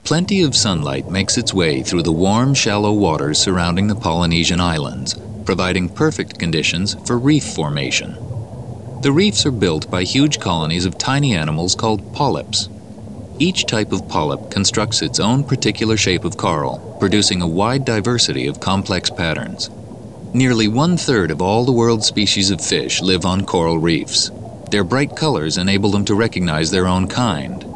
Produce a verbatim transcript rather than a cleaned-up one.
Plenty of sunlight makes its way through the warm, shallow waters surrounding the Polynesian islands, providing perfect conditions for reef formation. The reefs are built by huge colonies of tiny animals called polyps. Each type of polyp constructs its own particular shape of coral, producing a wide diversity of complex patterns. Nearly one-third of all the world's species of fish live on coral reefs. Their bright colors enable them to recognize their own kind.